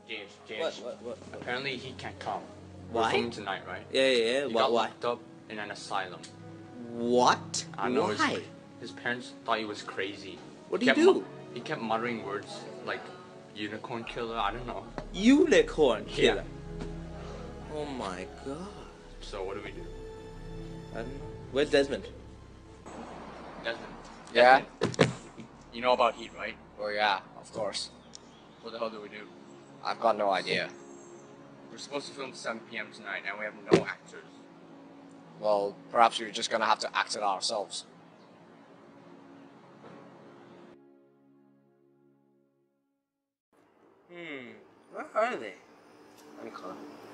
James. What? Apparently he can't come. Why? We're filming tonight, right? Yeah. He Why? got locked up in an asylum. What? I know. Why? His parents thought he was crazy. What did he do? He kept muttering words like unicorn killer. I don't know. Unicorn killer. Yeah. Oh my god. So what do we do? I don't know. Where's Desmond? Desmond. Yeah? You know about Heat, right? Oh yeah, of course. What the hell do we do? I've got no idea. We're supposed to film 7 p.m. tonight, and we have no actors. Well, perhaps we're just gonna have to act it ourselves. Where are they? I'm calling.